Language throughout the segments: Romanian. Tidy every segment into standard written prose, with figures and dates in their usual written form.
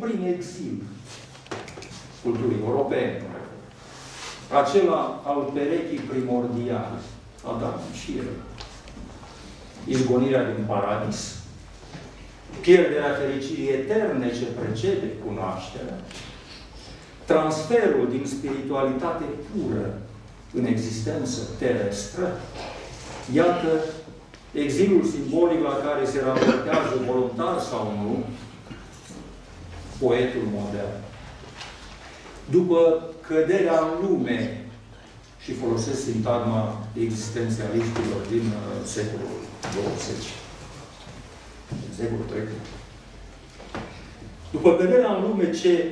prim exil culturii europene. Acela al perechii primordiale, Adam și Eva. Izgonirea din paradis. Pierderea fericirii eterne ce precede cunoașterea. Transferul din spiritualitate pură în existență terestră. Iată exilul simbolic la care se raportează voluntar sau nu poetul modern. După căderea în lume, și folosesc sintagma existențialiștilor din secolul 20, secolul trecut. După căderea în lume ce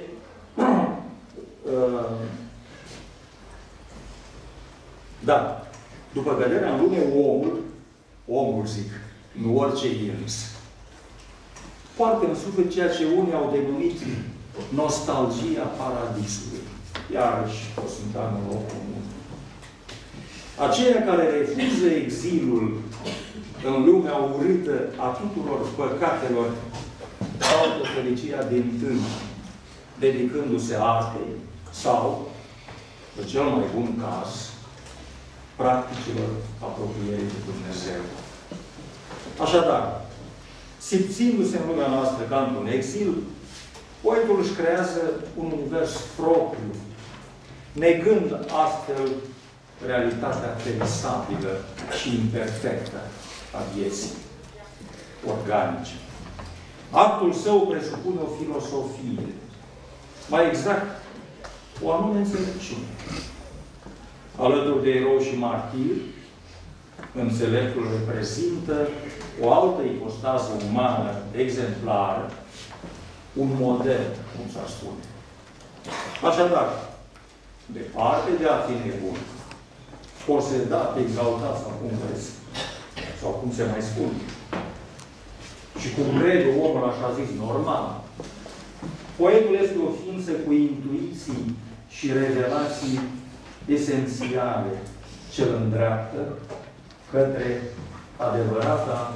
da, după căderea în lume, omul zic, nu orice ins, poartă în suflet ceea ce unii au denumit nostalgia paradisului. Iarăși, o sintagmă în loc comun. Aceia care refuză exilul în lumea urâtă a tuturor păcatelor caută fericirea din tâi, dedicându-se artei sau, în cel mai bun caz, practicilor apropierii de Dumnezeu. Așadar, simțindu-se în lumea noastră ca într-un exil, poetul își creează un univers propriu, negând astfel realitatea perisabilă și imperfectă a vieții organice. Actul său presupune o filosofie, mai exact, o anume înțelepciune. Alături de eroi și martiri, înțeleptul reprezintă o altă ipostază umană exemplară, un model, cum s-ar spune. Așadar, departe de a fi nebun, posedat, exaltat, sau cum vreți, sau cum se mai spune, și cum crede omul, așa zis, normal, poetul este o ființă cu intuiții și revelații esențiale ce îl îndreaptă către adevărata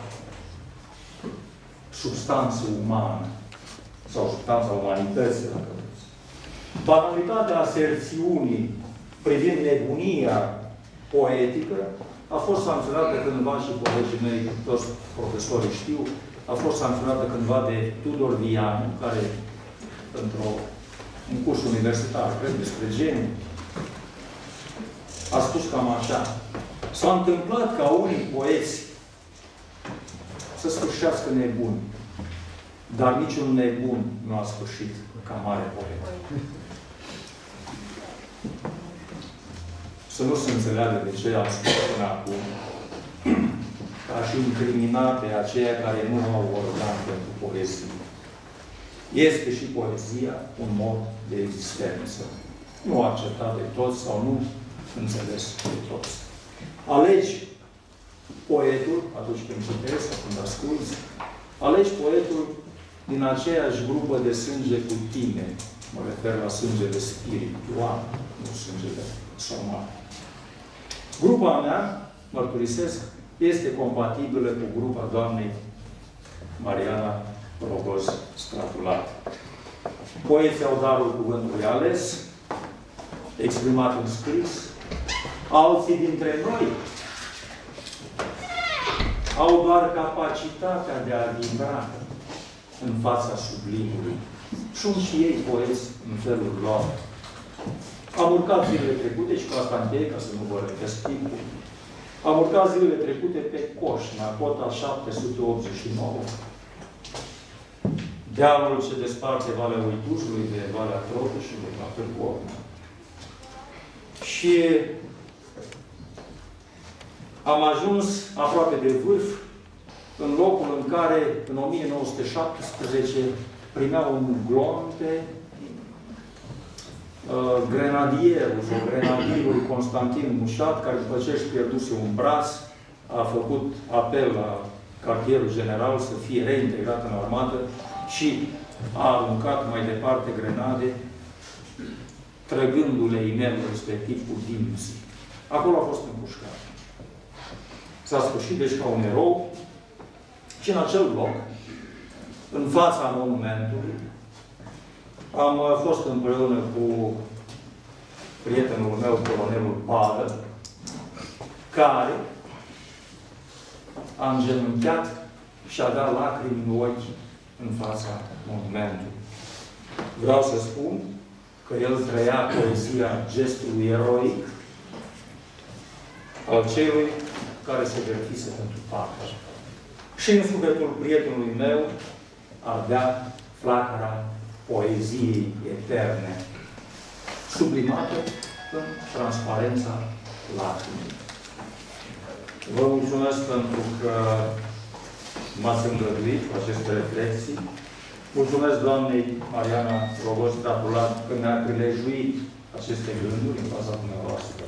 substanță umană sau substanța umanității, dacă vreți. Banalitatea aserțiunii privind nebunia poetică a fost sancționată cândva, și colegii mei, toți profesorii știu, a fost sancționată cândva de Tudor Vianu, care, într-un curs universitar, cred, despre geniu, a spus cam așa: s-a întâmplat ca unii poeți să sfârșească nebuni, dar niciun nebun nu a sfârșit ca mare poet. Să nu se înțeleagă de ce am spus până acum, ca și incrimina pe aceia care nu au organ pentru poezie. Este și poezia un mod de existență, nu acceptat de toți sau nu înțeles de toți. Alegi poetul, atunci când citești sau când asculți, alegi poetul din aceeași grupă de sânge cu tine. Mă refer la sângele spiritual, nu sângele somal. Grupa mea, mărturisesc, este compatibilă cu grupa doamnei Mariana Rogoz Stratulat. Poeții au darul cuvântului ales, exprimat în scris. Alții dintre noi au doar capacitatea de a vibra în fața sublimului. Sunt și ei poeți în felul lor. Am urcat zilele trecute, și cu asta închei, ca să nu vă răpesc timpul, am urcat zilele trecute pe Coșna, cota 789. Dealul ce desparte Valea Uitujului de Valea Trotușului, la Târgu. Și am ajuns aproape de vârf, în locul în care, în 1917, primea un glonte grenadierul sau grenadierul Constantin Mușat, care după ce își pierduse un braț, a făcut apel la cartierul general să fie reintegrat în armată și a aruncat mai departe grenade, trăgându-le inelul respectiv cu dinții. Acolo a fost împușcat. S-a sfârșit deci ca un erou și în acel loc, în fața monumentului, Am fost împreună cu prietenul meu, colonelul Pavel, care a îngenunchiat și avea lacrimi în ochi în fața monumentului. Vreau să spun că el trăia poezia gestului eroic al celui care se jertfise pentru patrie. Și în sufletul prietenului meu ardea flacăra poeziei eterne, sublimată în transparența lacrimii. Vă mulțumesc pentru că m-ați îngăduit cu aceste reflexii. Mulțumesc doamnei Mariana Rogoz-Tratulat că mi-a prilejuit aceste gânduri în fața dumneavoastră.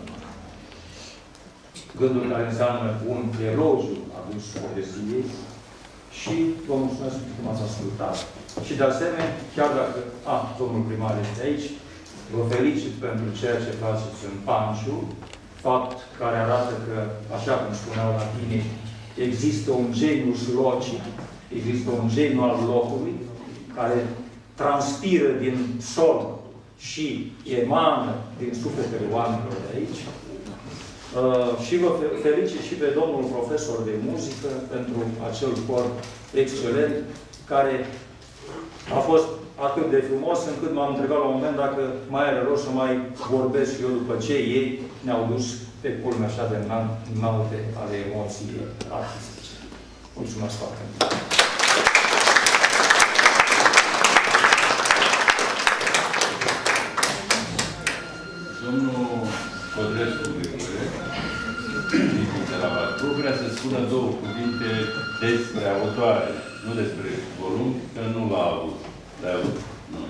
Gânduri care înseamnă un elogiu adus poeziei și vă mulțumesc că m-ați ascultat. Și de asemenea, chiar dacă domnul primar este aici, vă felicit pentru ceea ce faceți în Panciu, fapt care arată că, așa cum spuneau latinii, există un genius loci, există un geniu al locului, care transpiră din sol și emană din sufletele oamenilor de aici. Și vă felicit și pe domnul profesor de muzică pentru acel cor excelent, care a fost atât de frumos încât m-am întrebat la un moment dacă mai are rost să mai vorbesc eu după ce ei ne-au dus pe culme așa de înalte ale emoției artistice. Mulțumesc foarte mult! Domnul Codrescu vrea să spună două cuvinte despre autoare, nu despre volum, că nu l-a avut. L-a avut? Nu.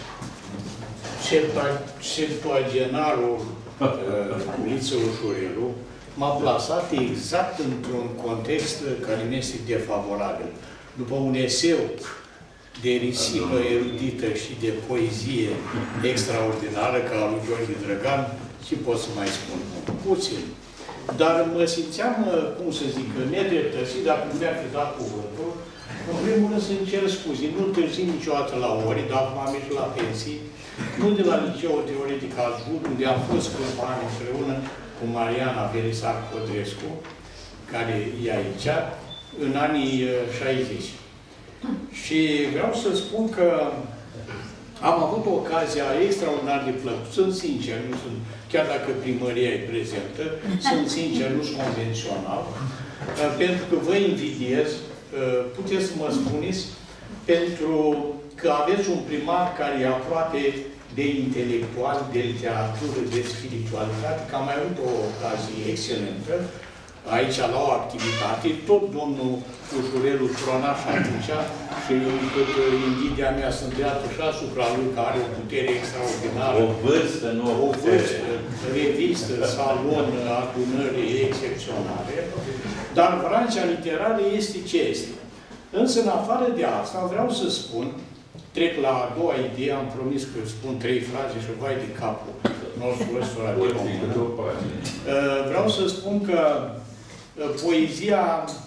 Septuagenarul Liță Ușurelu m-a plasat exact într-un context care mi este defavorabil. După un eseu de risipă erudită și de poezie extraordinară ca al lui Gheorghe Drăgan, și pot să mai spun puțin. Dar mă simțeam, cum să zic, nedreptățit, dacă nu mi-ar fi dat cuvântul, în primul rând să-mi cer scuze. Nu întârzim niciodată la ori, dar m-am ieșit la pensii, nu de la Liceul Teoretic Ajut, unde am fost câțiva ani împreună cu Mariana Verisac Codrescu, care e aici, în anii 60. Și vreau să spun că am avut ocazia extraordinar de plăcută. Sunt sincer, nu sunt, chiar dacă primăria e prezentă, sunt sincer, nu sunt convențional, pentru că vă invidiez, puteți să mă spuneți, pentru că aveți un primar care e aproape de intelectual, de literatură, de spiritualitate, că am mai avut o ocazie excelentă aici la o activitate, tot domnul Ușurelu trona și atunci și încât invidia mea se îndreaptă și asupra lui, care are o putere extraordinară. O vârstă, nu o vârstă, revistă, salon, adunări excepționale. Dar Vrancea literară este ce este. Însă, în afară de asta, vreau să spun, trec la a doua idee, am promis că spun 3 fraze și vai de capul nostru ăstora de română. Vreau să spun că poezia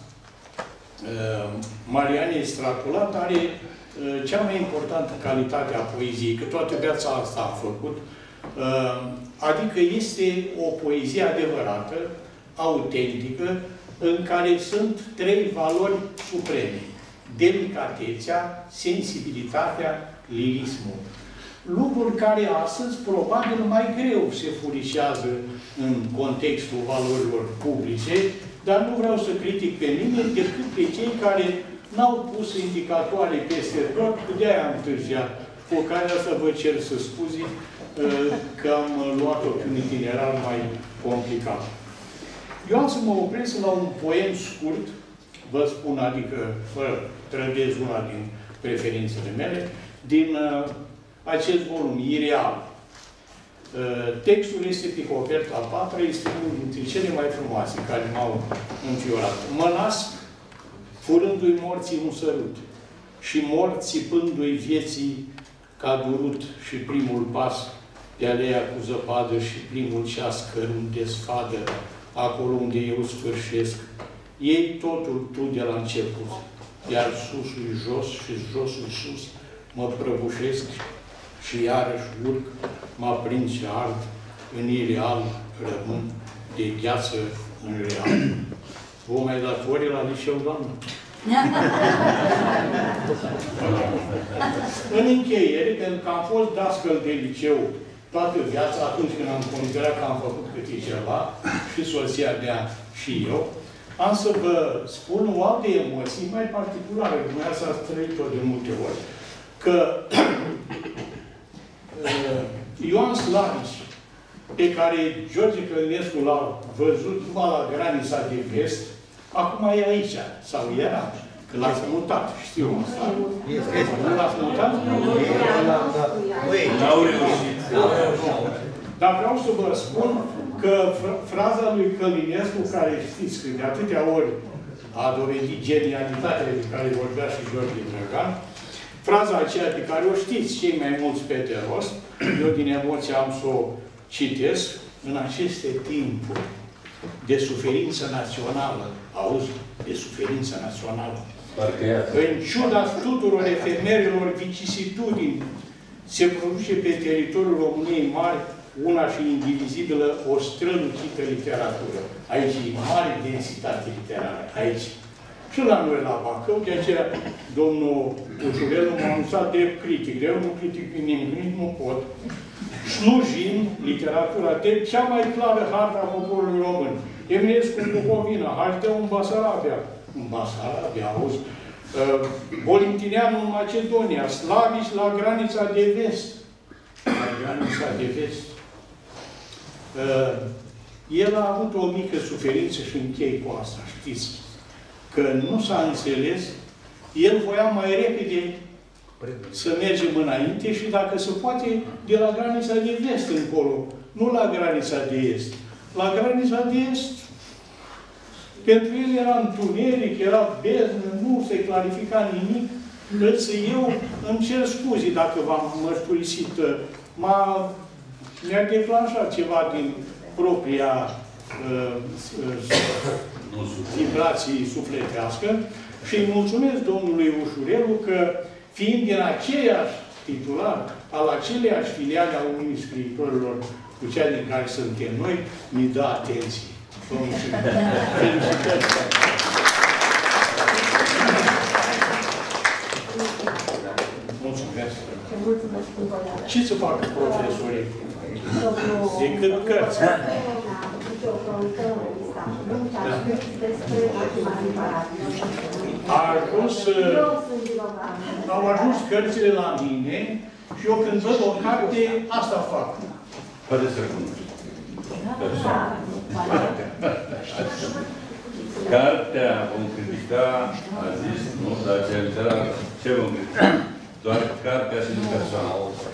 Marianei Stratulat are cea mai importantă calitate a poeziei, că toată viața asta a făcut, adică este o poezie adevărată, autentică, în care sunt 3 valori supreme. Delicatețea, sensibilitatea, lirismul. Lucruri care astăzi probabil mai greu se furișează în contextul valorilor publice, dar nu vreau să critic pe nimeni decât pe cei care n-au pus indicatoare peste tot, de-aia am întârziat. Cu ocazia asta vă cer să scuzi că am luat-o pe un itinerar mai complicat. Eu am să mă opresc la un poem scurt, vă spun, adică fără trădez una din preferințele mele, din acest volum, Ireal. Textul este pe coperta a 4-a, este unul dintre cele mai frumoase care m-au înfiorat. Mă nasc, furându-i morții un sărut, și mor țipându-i vieții ca durut, și primul pas pe alea cu zăpadă și primul ceas cărunt de sfadă, acolo unde eu sfârșesc. Ei totul tu de la început, iar susul jos și josul sus mă prăbușesc și iarăși urc, mă prind și ard, în ireal rămân, de gheață în real. Vă mai dați ore la liceu, doamnă? În încheiere, pentru că am fost dascăl de liceu toată viața, atunci când am considerat că am făcut câte ceva, și soția mea și eu, am să vă spun o altă emoție mai particulară, dumneavoastră ați trăit-o de multe ori, că Ioan Slavici, pe care George Călinescu l-a văzut numai la granița de vest, acum e aici, sau era, că l-ați mutat, știu asta. Nu l-ați mutat? N-au reușit. Dar vreau să vă spun că fraza lui Călinescu, care știți că de atâtea ori a dovedit genialitatea de care vorbea și George Drăgan, fraza aceea pe care o știți cei mai mulți pe de rost, eu din emoție am să o citesc, în aceste timpuri de suferință națională, auzi, de suferință națională, în ciuda tuturor efemerilor vicisitudini, se produce pe teritoriul României mari una și indivizibilă o strălucită literatură. Aici e mare densitate literară, aici. Și la noi, la Bacău, de aceea, domnul Ușurelu m-a anunțat de critic. Eu nu critic pe nimic, nici nu pot. Slujim literatura de cea mai clară hartă a poporului român. Eminescu în Bucovina, Hajdeu în Basarabia. În Basarabia, auzi? Bolintineanu în Macedonia, Slavici la granița de vest. La granița de vest. El a avut o mică suferință și închei cu asta, știți? Că nu s-a înțeles, el voia mai repede să mergem înainte și dacă se poate, de la granița de vest încolo, nu la granița de est. La granița de est, pentru el era întuneric, era beznă, nu se clarifica nimic. Însă eu îmi cer scuze dacă v-am mărturisit. Mi-a declanșat ceva din propria vibrații sufletească și îi mulțumesc domnului Ușurelu că, fiind din aceeași titular, al aceleiași filiale a Uniunii Scriitorilor cu cea din care suntem noi, mi dă atenție. Vă mulțumesc. Felicitări! Mulțumesc! Ce să facă profesorii? Decât cărți. Au ajuns cărțile la mine și eu când văd o carte, asta fac. Poate să recunoști. Cartea vom critica, a zis, nu? Dar ce vom critica? Doar cartea și nu persoana.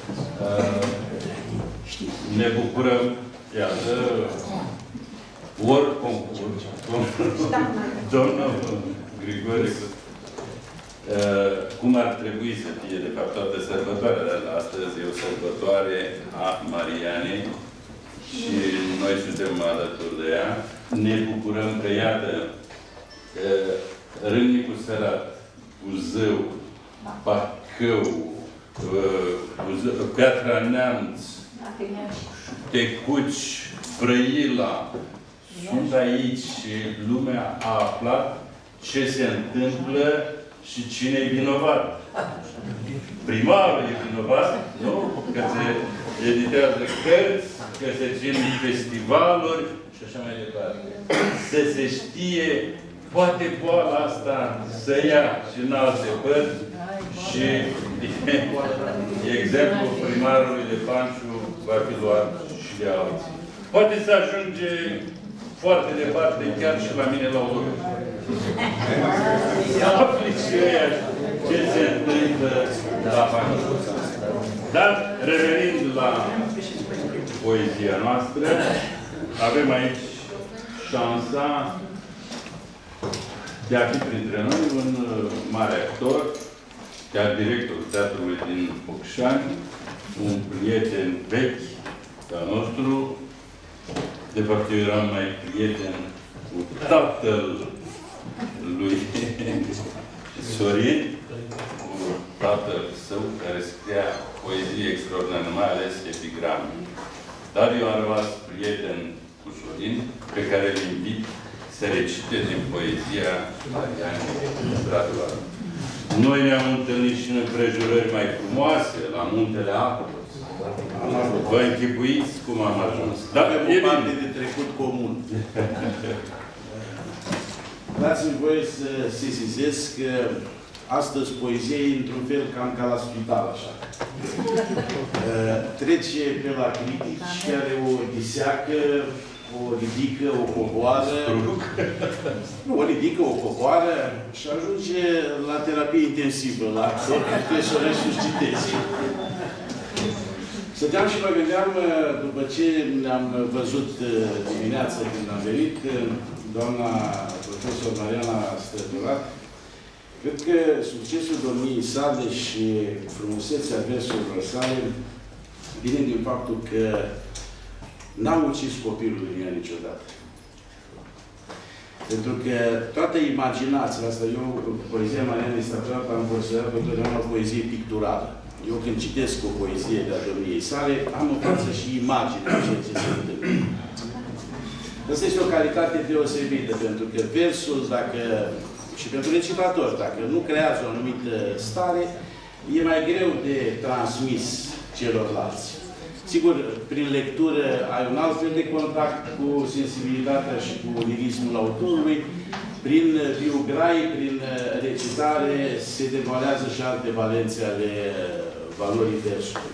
Ne bucurăm, iată, ori concurs, domnul Grigore, cum ar trebui să fie, de fapt, toată sărbătoarea, dar astăzi e o sărbătoare a Marianei și noi suntem alături de ea. Ne bucurăm că, iată, Râmnicul Sărat, Buzău, Bacău, Piatra Neamț, Tecuci, Brăila, sunt aici și lumea a aflat ce se întâmplă și cine e vinovat. Primarul e vinovat, nu? Că se editează cărți, că se țin festivaluri și așa mai departe. Să se știe, poate boala asta să ia și în alte părți și exemplul primarului de Panciu va fi luat și de alții. Poate să ajunge foarte departe, chiar și la mine la o lună. Ce se întâmplă la Panciu. Dar, revenind la poezia noastră, avem aici șansa de a fi printre noi un mare actor, chiar directorul teatrului din Focșani, un prieten vechi al nostru. De fapt, eu eram mai prieten cu tatăl lui Sorin, cu tatăl său, care scria poezie extraordinară, mai ales epigrame. Dar eu am rămas prieten cu Sorin, pe care îl invit să recite din poezia Marian Radula. Noi ne-am întâlnit și în împrejurări mai frumoase, la Muntele Atos. Vă închipuiți cum am ajuns. Dar e o parte de trecut comun. Dați-mi voie să sesizez că astăzi poezia e într-un fel cam ca la spital, așa. Trece pe la critici, are o diseacă, o ridică, o coboară. Nu, o ridică, o coboară și ajunge la terapie intensivă, la profesoră și citezi. Stăteam și mă gândeam, după ce ne-am văzut dimineața când am venit, doamna profesor Mariana Strădurat, cred că succesul domniei sale și frumusețea versurilor sale vine din faptul că n-am ucis copilul din ea niciodată. Pentru că toată imaginația asta, eu, poezia Marianei Strădurat, am considerat întotdeauna o poezie picturală. Eu când citesc o poezie de-a domniei sale, am în față și imaginea ceea ce se întâmplă. Asta este o calitate deosebită, pentru că versul, dacă, și pentru recitator, dacă nu creează o anumită stare, e mai greu de transmis celorlalți. Sigur, prin lectură ai un alt fel de contact cu sensibilitatea și cu lirismul autorului, prin viugrai, prin recitare, se devoalează și alte valențe ale valorii versului.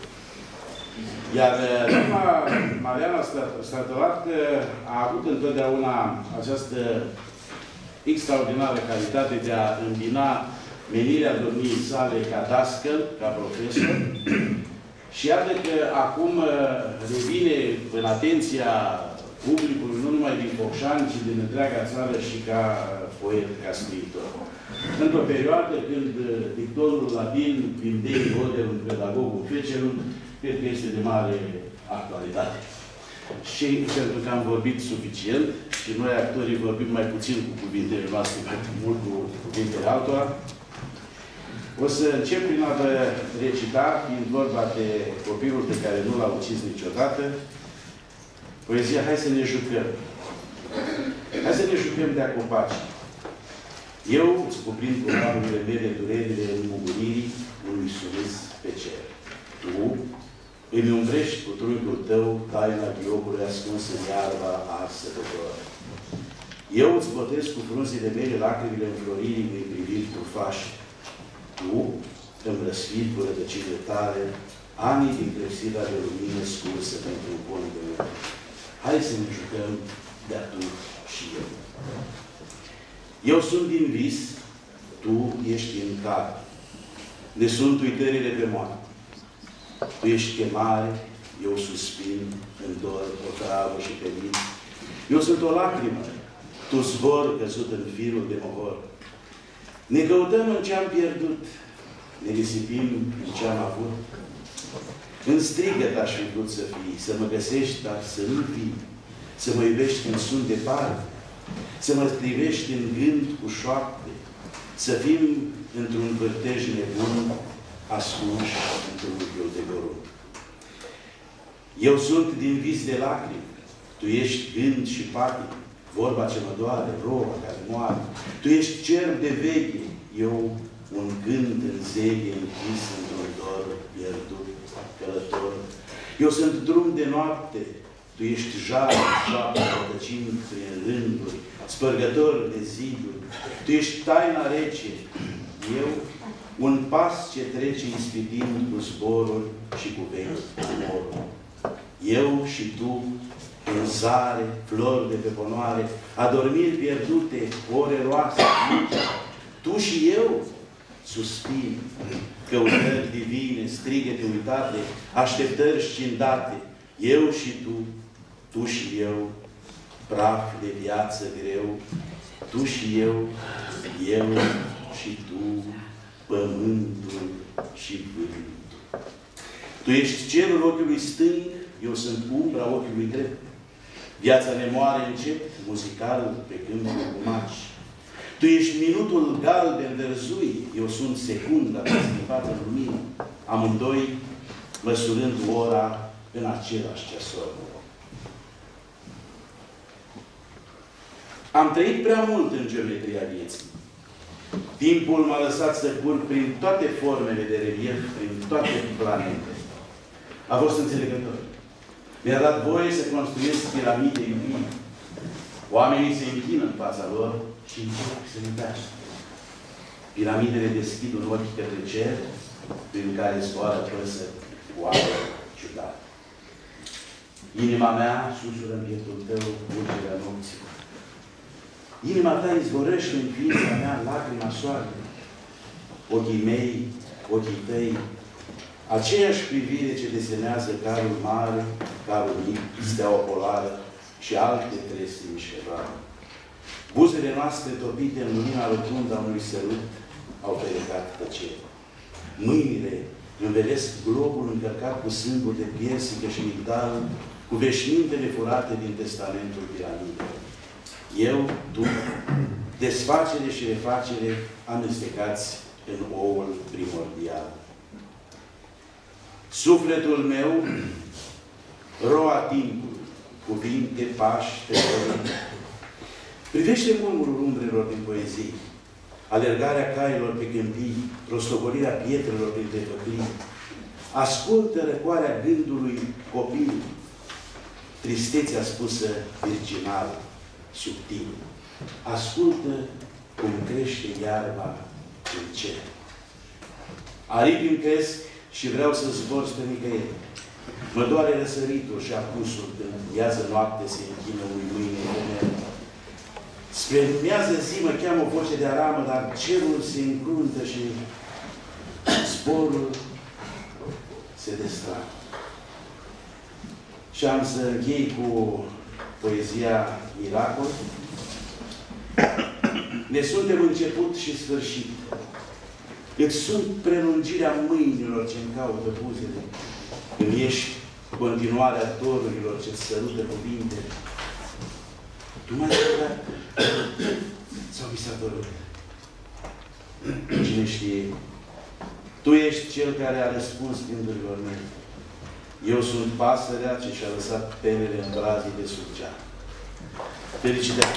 Iar doamna Mariana Strădurat a avut întotdeauna această extraordinară calitate de a îmbina menirea domniei sale ca dascăl, ca profesor, și iată că acum revine în atenția publicului, nu numai din Focșani, ci din întreaga țară și ca poet, ca scriitor. Într-o perioadă când dictonul latin, Pindei Oderul, pedagogul Fecerul, cred că este de mare actualitate. Și pentru că am vorbit suficient, și noi actorii vorbim mai puțin cu cuvintele noastre, mult cu cuvintele altora, o să încep prin a vă recita, fiind vorba de copilul pe care nu l-a ucis niciodată, poezia Hai să ne jucăm. Hai să ne jucăm de-a copaci. Eu îți cuprind cu ramurile mele durerile înmuguririi unui suris pe cer. Tu îmi umbrești cu trunchiul tău taina ghiobului ascuns în iarba arsă de dor. Eu îți botez cu frunzile mele lacrimile înfloririi unui privind trufași. Tu îmi răsfiri cu rădăcinile tale anii din clepsida de lumină scursă pentru un pont de lume. Hai să ne jucăm de-a tu și eu. Eu sunt din vis, tu ești în car. Ne sunt uitările pe moarte. Tu ești chemare, eu suspin, în dor, o travă și pe mine. Eu sunt o lacrimă, tu zbor căzut în firul de mohor. Ne căutăm în ce-am pierdut, ne risipim în ce-am avut. În strigăt aș fi vrut să fii, să mă găsești, dar să nu vii, să mă iubești când sunt departe, să mă privești în gând cu șoapte, să fim într-un vârtej nebun, ascunși într-un lucru de gorun. Eu sunt din vis de lacrimi, tu ești gând și patic, vorba ce mă doare, roba care moare. Tu ești cerb de veche, eu un gând în zelie închis într-un dor pierdut, călător. Eu sunt drum de noapte, tu ești jar, joapă, rătăcind prin rânduri, spărgător de ziduri. Tu ești taina rece, eu un pas ce trece ispitind cu zborul și cu vechi umorul. Eu și tu, în zare, flori de pe ponoare, adormiri pierdute, ore roase, tu și eu, suspin, căutări divine, strigăte uitate, așteptări scindate, eu și tu și eu, praf de viață greu, tu și eu și tu, pământul și vântul. Tu ești cerul ochiului stâng, eu sunt umbra ochiului drept. Viața ne moare încet, muzical, pe câmpul cu maci. Tu ești minutul galben verzui, eu sunt secunda schimbat în lumină. Amândoi măsurând ora în același ceasor. Am trăit prea mult în geometria vieții. Timpul m-a lăsat să curg prin toate formele de relief, prin toate planetele. A fost înțelegător. Mi-a dat voie să construiesc piramide iubite. Oamenii se închină în fața lor și încep să iubească. Piramidele deschid un ochi către cer, prin care zboară păsări cu apă ciudată. Inima mea susură în pieptul tău urgerea nopții. Inima ta izvorăște în ființa mea lacrima soarelui. Ochii mei, ochii tăi, aceeași privire ce desenează carul mare, carul mic, steaua polară și alte trestii mișcătoare. Buzele noastre topite în lumina rotundă a unui sărut au perecat tăcere. Mâinile învelesc globul încărcat cu sâmburi de piersică și migdal, cu veșmintele furate din testamentul piramidei. Eu, tu, desfacere și refacere amestecați în oul primordial. Sufletul meu, roa timpului, cuvinte, pași, teorii, privește murmurul umbrelor din poezie, alergarea cailor pe câmpii, rostogolirea pietrelor printre făclii, ascultă răcoarea gândului copil, tristețea spusă virginal, subtil. Ascultă cum crește iarba în cer. Aripi îmi cresc și vreau să zbor spre nicăieri. Mă doare răsăritul și apusul când miază noapte se închină unui mâine ener. Spre miază zi mă cheamă o voce de aramă, dar cerul se încruntă și zborul se destragă. Și am să închei cu poezia Miracol. Ne suntem început și sfârșit. Îți sunt prelungirea mâinilor ce-mi caută buzele. Când ești continuarea dorurilor ce-ți sărută cuvinte. Tu m-ai adevărat sau mi s-a părut? Cine știe? Tu ești cel care a răspuns gândurilor mele. Eu sunt pasărea ce și-a lăsat penele în brazii de surgea. Felicitări!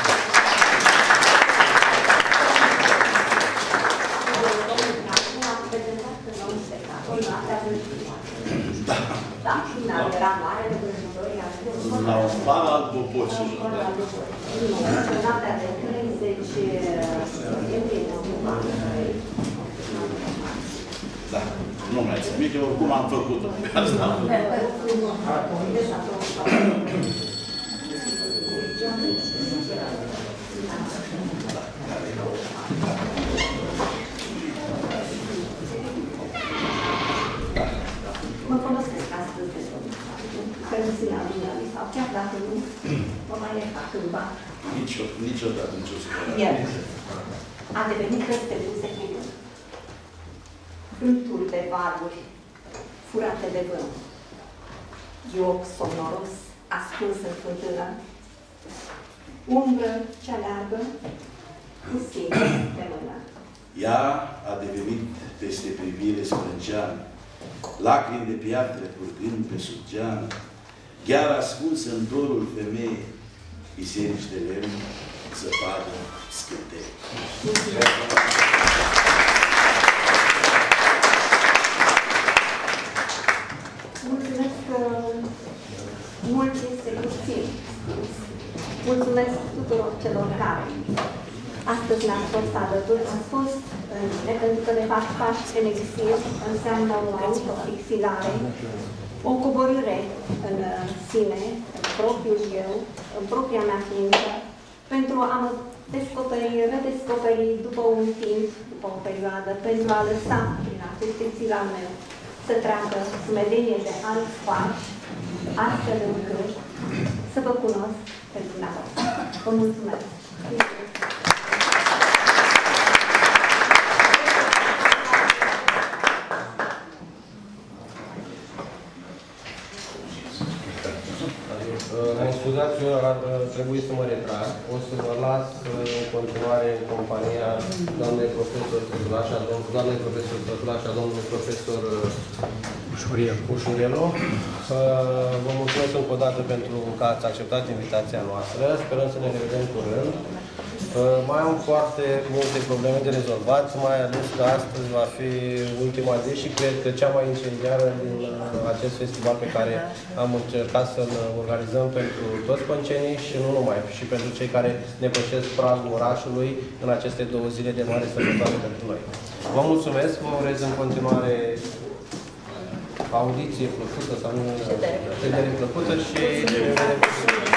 La un par al popocilor. Da, nu mai țin minte, oricum am făcut-o. Asta. Mă folosesc astăzi de permisiunea dumneavoastră, sau chiar dacă nu, mă mai ierta cândva. Niciodată nicio supărare. El a devenit peste buze cuvânt. Cântul de valuri furate de vânt. Ioc sonoros ascuns în fântână. Umbră cea largă cu sine de mână. Ea a devenit peste privire sprânceană, lacrimi de piatră curgând pe sub geană, chiar ascunsă în dorul femeie, biserici de lemn, zăpadă, scânteie. Mulțumesc că mult este puțin. Mulțumesc tuturor celor care astăzi ne-ați fost alături. Ați fost, pentru că de fapt pași în exil înseamnă o autofixilare, o coborâre în sine, în propriul eu, în propria mea ființă, pentru a mă descoperi, redescoperi după un timp, după o perioadă, pentru a lăsa prin acest exil al meu să treacă sumedenie de alți pași, astfel încât să vă cunosc pe dumneavoastră. Vă mulțumesc! Mă scuzați, eu ar trebui să mă retrag. O să vă las în continuare în compania doamnei profesor Tătula și a domnului profesor Ușurelu. Vă mulțumesc încă o dată pentru că ați acceptat invitația noastră. Sperăm să ne revedem curând. Mai am foarte multe probleme de rezolvat, mai ales că astăzi va fi ultima zi și cred că cea mai incendiară din acest festival pe care am încercat să-l organizăm pentru toți păncenii și nu numai, și pentru cei care ne pășesc pragul orașului în aceste 2 zile de mare sărbătoare pentru noi. Vă mulțumesc, vă urez în continuare audiție plăcută sau nu, ședere plăcută și